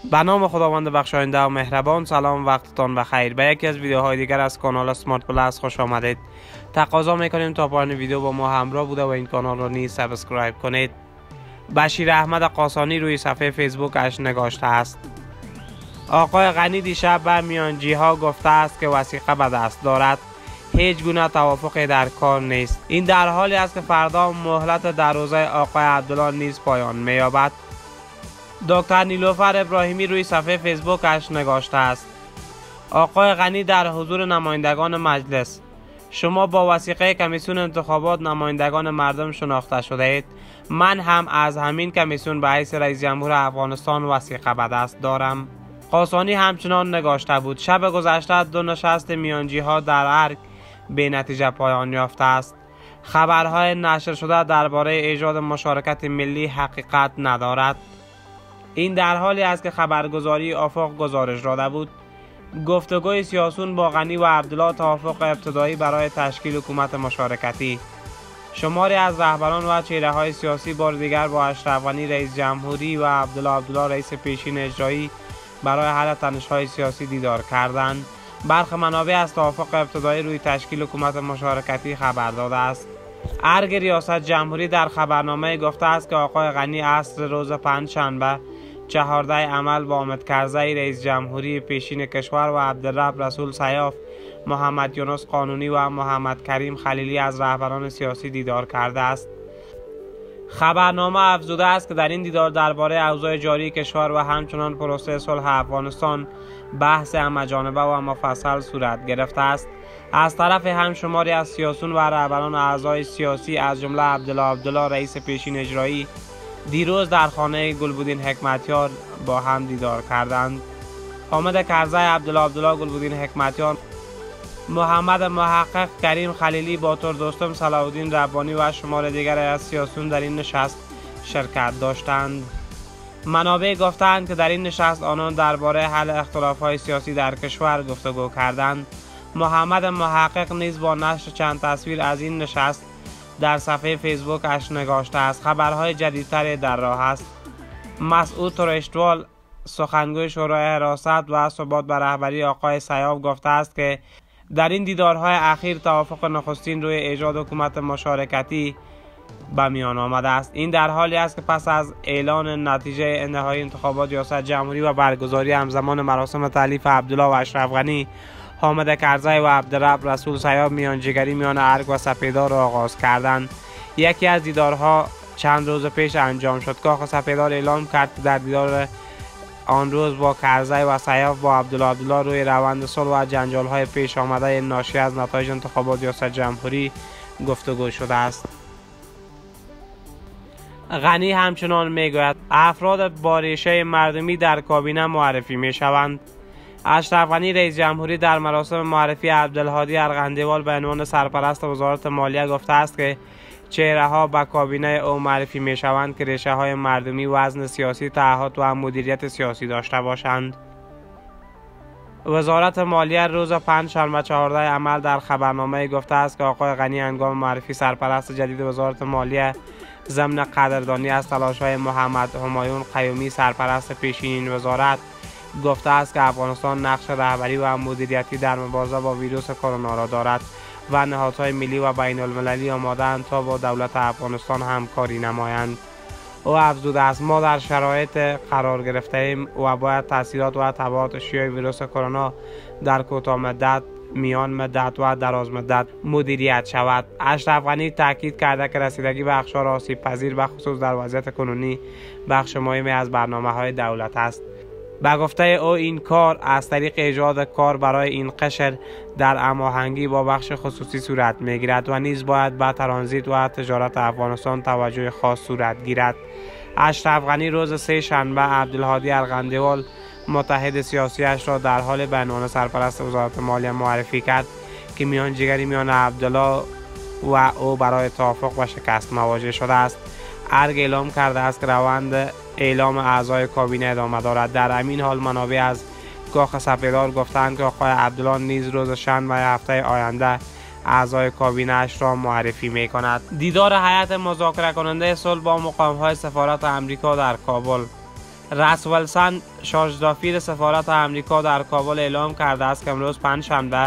به نام خداوند بخشاینده و مهربان. سلام، وقتتان بخیر. به یکی از ویدیوهای دیگر از کانال سمارت پلاس خوش آمدید. تقاضا میکنیم تا پایان ویدیو با ما همراه بوده و این کانال را نیز سابسکرایب کنید. بشیر احمد قاسانی روی صفحه فیسبوک اش نگاشته است: آقای غنی دیشب به میانجی ها گفته است که وثیقه به دست دارد، هیچ گونه توافقی در کار نیست. این در حالی است که فردا مهلت در روزه آقای عبدالله نیز پایان می‌یابد. دکتر نیلوفر ابراهیمی روی صفحه فیسبوک اش نگاشته است: آقای غنی در حضور نمایندگان مجلس: شما با وثیقه کمیسیون انتخابات نمایندگان مردم شناخته شده اید. من هم از همین کمیسیون به حیث رئیس جمهور افغانستان وثیقه به دست دارم. قاسانی همچنان نگاشته بود: شب گذشته 2 نشست میانجی ها در ارگ به نتیجه پایان یافته است. خبرهای نشر شده درباره ایجاد مشارکت ملی حقیقت ندارد. این در حالی است که خبرگزاری آفاق گزارش داده بود گفتگوی سیاسیون با غنی و عبدالله توافق ابتدایی برای تشکیل حکومت مشارکتی. شماری از رهبران و چهره های سیاسی بار دیگر با اشرف غنی رئیس جمهوری و عبدالله رئیس پیشین اجرایی برای حل تنش‌های سیاسی دیدار کردند. برخی منابع از توافق ابتدایی روی تشکیل حکومت مشارکتی خبر داده است. ارگ ریاست جمهوری در خبرنامه گفته است که آقای غنی عصر روز پنجشنبه 14 عمل با حامد کرزی رئیس جمهوری پیشین کشور و عبدالرب رسول سیاف، محمد یونس قانونی و محمد کریم خلیلی از رهبران سیاسی دیدار کرده است. خبرنامه افزوده است که در این دیدار درباره اوضاع جاری کشور و همچنان پروسه صلح افغانستان بحث همه‌جانبه و مفصل صورت گرفته است. از طرف هم شماری از سیاسیون و رهبران اعضای سیاسی از جمله عبدالله رئیس پیشین اجرایی دیروز در خانه گلبدین حکمتیار با هم دیدار کردند. حامد کرزی، عبدالله گلبدین حکمتیار، محمد محقق، کریم خلیلی، باتور دوستم، صلاح الدین ربانی و شمار دیگر از سیاسیون در این نشست شرکت داشتند. منابع گفتند که در این نشست آنان درباره حل اختلاف‌های سیاسی در کشور گفتگو کردند. محمد محقق نیز با نشر چند تصویر از این نشست در صفحه فیسبوک اش نگاشته است. خبرهای جدیدتری در راه است. مسعود ترشتوال، سخنگوی شورای حراست و ثبات به رهبری آقای سیاف گفته است که در این دیدارهای اخیر توافق نخستین روی ایجاد حکومت مشارکتی به میان آمده است. این در حالی است که پس از اعلان نتیجه نهایی انتخابات ریاست جمهوری و برگزاری همزمان مراسم تألیف عبدالله و اشرف غنی، حامد کرزی و عبدالرب رسول سیاف میانجیگری میان ارگ و سپیدار را آغاز کردند. یکی از دیدارها چند روز پیش انجام شد. کاخ سپیدار اعلام کرد که در دیدار آن روز با کرزی و سیاف با عبدالله روی روند صلح و جنجال‌های پیش آمده ناشی از نتایج انتخابات ریاست جمهوری گفتگو شده است. غنی همچنان میگوید افراد با ریشه مردمی در کابینه معرفی میشوند. اشرف غنی رئیس جمهوری در مراسم معرفی عبدالهادی ارغندیوال به عنوان سرپرست وزارت مالیه گفته است که چهره ها به کابینه او معرفی می شوند که ریشه های مردمی، وزن سیاسی، تعهد و مدیریت سیاسی داشته باشند. وزارت مالیه روز پنجشنبه 14 عمل در خبرنامه گفته است که آقای غنی هنگام معرفی سرپرست جدید وزارت مالیه ضمن قدردانی از تلاش‌های محمد همایون قیومی سرپرست پیشین این وزارت گفته است که افغانستان نقش رهبری و مدیریتی در مبارزه با ویروس کرونا را دارد و نهادهای ملی و بین المللی آماده‌اند تا با دولت افغانستان همکاری نمایند. او افزوده است ما در شرایط قرار گرفته ایم و باید تاثیرات و تبعات شیوع ویروس کرونا در کوتاه مدت، میان مدت و دراز مدت مدیریت شود. اشرف غنی تاکید کرده که رسیدگی به اقشار آسیب پذیر به خصوص در وضعیت کنونی بخش مهمی از برنامه‌های دولت است. به گفته او این کار از طریق ایجاد کار برای این قشر در هماهنگی با بخش خصوصی صورت میگیرد و نیز باید به ترانزیت و تجارت افغانستان توجه خاص صورت گیرد. اشرف غنی روز 3 شنبه عبدالهادی ارغندیوال متحد سیاسیش را در حال به عنوان سرپرست وزارت مالیه معرفی کرد که میانجیگری میان عبدالله و او برای توافق و شکست مواجه شده است. ارگ اعلام کرده است که روند اعلام اعضای کابینه ادامه دارد. در همین حال منابع از کاخ سپیدار گفتند که آقای عبدالله نیز روز شنبه هفته آینده اعضای کابینه اش را معرفی می کند. دیدار هیئت مذاکره کننده صلح با مقام‌های سفارت آمریکا در کابل. رس ولسن شاهزاده‌فیر سفارت آمریکا در کابل اعلام کرده است که امروز پنجشنبه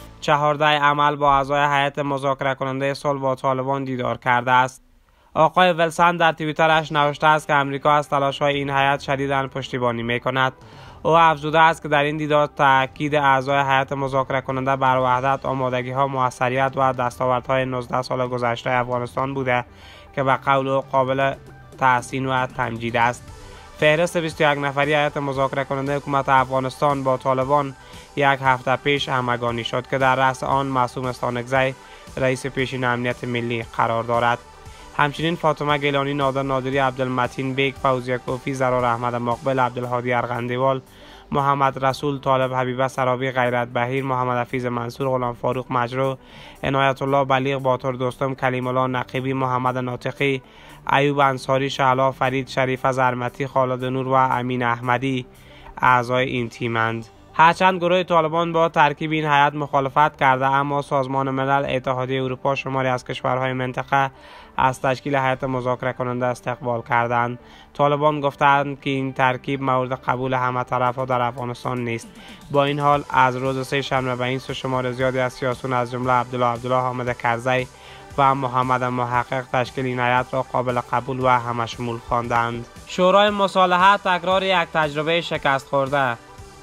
14 عمل با اعضای هیئت مذاکره کننده صلح با طالبان دیدار کرده است. آقای ولسن در توییترش نوشته است که آمریکا از تلاش‌های این هیئت شدیداً پشتیبانی می‌کند. او افزوده است که در این دیدار تاکید اعضای هیئت مذاکره کننده بر وحدت، آمادگی‌ها، موثریت و دستاوردهای 19 سال گذشته افغانستان بوده که به قول او قابل تحسین و تمجید است. فهرست 21 نفری هیئت مذاکره کننده حکومت افغانستان با طالبان یک هفته پیش همگانی شد که در رأس آن معصوم استانکزی رئیس پیشین امنیت ملی قرار دارد. همچنین فاطمه گیلانی، نادر نادری، عبدالمتین بیگ، فوزیه کوفی، زرار احمد مقبل، عبدالهادی ارغندیوال، محمد رسول، طالب حبیبه سرابی، غیرت بهیر، محمد حفیظ منصور، غلام فاروق مجرو، عنایت الله بلیغ، باتور دوستم، کلیم الله نقیبی، محمد ناطقی، ایوب انصاری، شعلا فرید، شریف زرمتی، خالد نور و امین احمدی اعضای این تیمند. هرچند گروه طالبان با ترکیب این هیئت مخالفت کرده، اما سازمان ملل، اتحادیه اروپا، شماری از کشورهای منطقه از تشکیل هیئت مذاکره کننده استقبال کردند. طالبان گفتند که این ترکیب مورد قبول همه طرف‌ها در افغانستان نیست. با این حال از روز سه شنبه به این سو شمار زیادی از سیاسیون از جمله عبدالله حامد کرزی و محمد محقق تشکیل این هیئت را قابل قبول و همشمول خواندند. شورای مصالحه تکرار یک تجربه شکست خورده.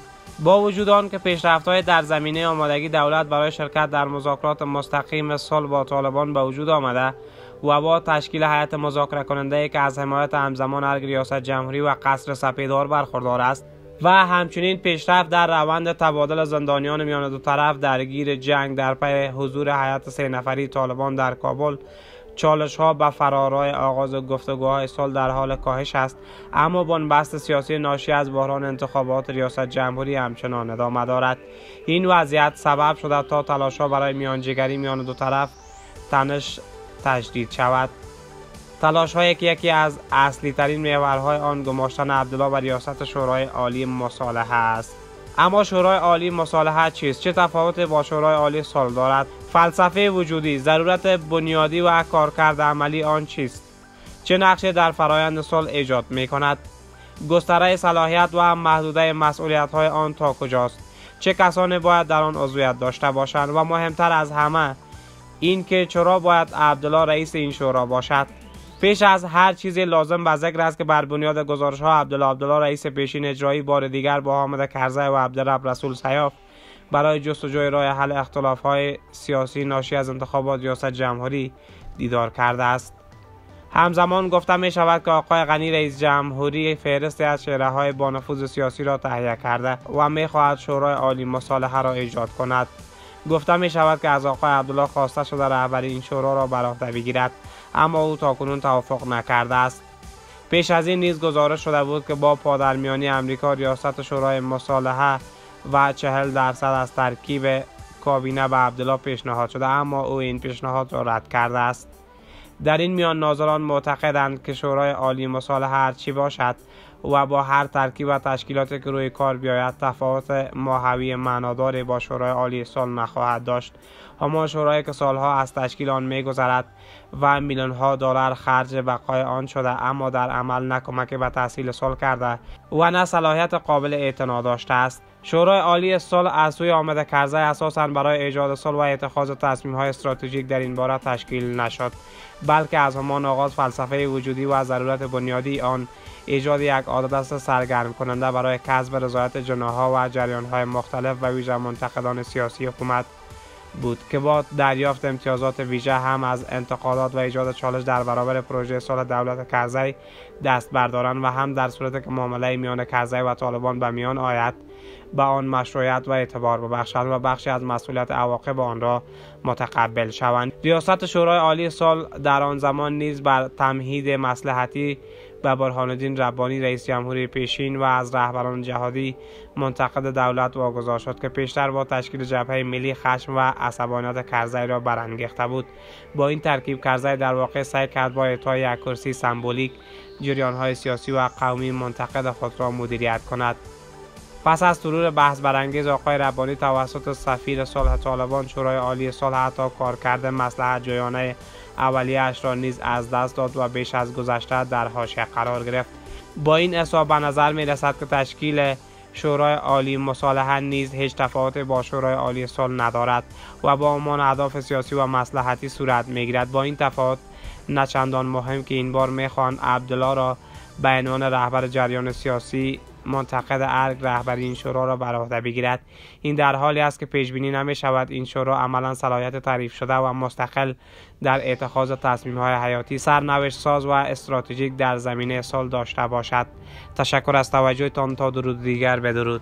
با وجود آن که پیشرفت‌های در زمینه آمادگی دولت برای شرکت در مذاکرات مستقیم صلح با طالبان به وجود آمده و با تشکیل هیئت مذاکره کننده که از حمایت همزمان ارگ ریاست جمهوری و قصر سپیدار برخوردار است و همچنین پیشرفت در روند تبادل زندانیان میان دو طرف درگیر جنگ در پی حضور هیئت 3 نفری طالبان در کابل، چالش‌ها به فرارای آغاز گفتگوهای صلح در حال کاهش است، اما بنبست سیاسی ناشی از بحران انتخابات ریاست جمهوری همچنان ادامه دارد. این وضعیت سبب شده تا تلاش‌ها برای میانجیگری میان دو طرف تنش تجدید شود. تلاش‌هایی که یکی از اصلی ترین محورهای آن گماشتن عبدالله به ریاست شورای عالی مصالحه است. اما شورای عالی مصالحه چیست؟ چه تفاوتی با شورای عالی صلح دارد؟ فلسفه وجودی، ضرورت بنیادی و کارکرد عملی آن چیست؟ چه نقشی در فرایند صلح ایجاد می‌کند؟ گستره صلاحیت و محدوده مسئولیت‌های آن تا کجاست؟ چه کسانی باید در آن عضویت داشته باشند؟ و مهمتر از همه این که چرا باید عبدالله رئیس این شورا باشد؟ پیش از هر چیزی لازم به ذکر است که بر بنیاد گزارش‌ها عبدالله رئیس پیشین اجرایی بار دیگر با حامد کرزی و عبدالرب رسول سیاف برای جستجوی راه حل اختلاف‌های سیاسی ناشی از انتخابات ریاست جمهوری دیدار کرده است. همزمان گفته می شود که آقای غنی رئیس جمهوری فهرستی از چهره‌های با نفوذ سیاسی را تهیه کرده و می خواهد شورای عالی مصالحه را ایجاد کند. گفته می شود که از آقای عبدالله خواسته شده رهبری این شورا را بر عهده بگیرد، اما او تاکنون توافق نکرده است. پیش از این نیز گزارش شده بود که با پادرمیانی امریکا ریاست شورای مصالحه و 40% از ترکیب کابینه به عبدالله پیشنهاد شده، اما او این پیشنهاد را رد کرده است. در این میان ناظران معتقدند که شورای عالی مصالحه هرچی باشد و با هر ترکیب و تشکیلاتی که روی کار بیاید تفاوت ماهوی معناداری با شورای عالی صلح نخواهد داشت. همان شورایی که سالها از تشکیل آن می‌گذرد و میلیون‌ها دلار خرج بقای آن شده، اما در عمل نه کمکی به تحصیل صلح کرده و نه صلاحیت قابل اعتنا داشته است. شورای عالی صلح از سوی حامد کرزی اساساً برای ایجاد صلح و اتخاذ تصمیم‌های استراتژیک در این باره تشکیل نشد، بلکه از همان آغاز فلسفه وجودی و ضرورت بنیادی آن ایجاد یک عادت است سرگرم کننده برای کسب رضایت جناح‌ها و جریان‌های مختلف و ویژه منتقدان سیاسی حکومت بود که با دریافت امتیازات ویژه هم از انتقادات و ایجاد چالش در برابر پروژه صلح دولت کرزی دست بردارند و هم در صورتی که معامله میان کرزی و طالبان به میان آید به آن مشروعیت و اعتبار ببخشند و بخشی از مسئولیت عواقب آن را متقبل شوند. ریاست شورای عالی صلح در آن زمان نیز بر تمهید مصلحتی به برهان‌الدین ربانی رئیس جمهوری پیشین و از رهبران جهادی منتقد دولت واگذار شد که پیشتر با تشکیل جبهه ملی خشم و عصبانیت کرزی را برانگیخته بود. با این ترکیب کرزی در واقع سعی کرد با اعطای یک کرسی سمبولیک جریان‌های سیاسی و قومی منتقد خود را مدیریت کند. پس از طلوع بحث برانگیز آقای ربانی توسط سفیر صلح طالبان، شورای عالی صلح حتی کارکرد مصلحت جویانه اولیه‌اش را نیز از دست داد و بیش از گذشته در حاشیه قرار گرفت. با این حساب به نظر می رسد که تشکیل شورای عالی مصالحه نیز هیچ تفاوت با شورای عالی صلح ندارد و با عنوان اهداف سیاسی و مصلحتی صورت می گیرد. با این تفاوت نه چندان مهم که این بار می خواهند عبدالله را به عنوان رهبر جریان سیاسی منتقد ارگ رهبری این شورا را بر عهده بگیرد. این در حالی است که پیش بینی نمی شود این شورا عملا صلاحیت تعریف شده و مستقل در اتخاذ تصمیم های حیاتی سرنوشت ساز و استراتژیک در زمینه صلح داشته باشد. تشکر از توجهتان. تا درود دیگر، بدرود.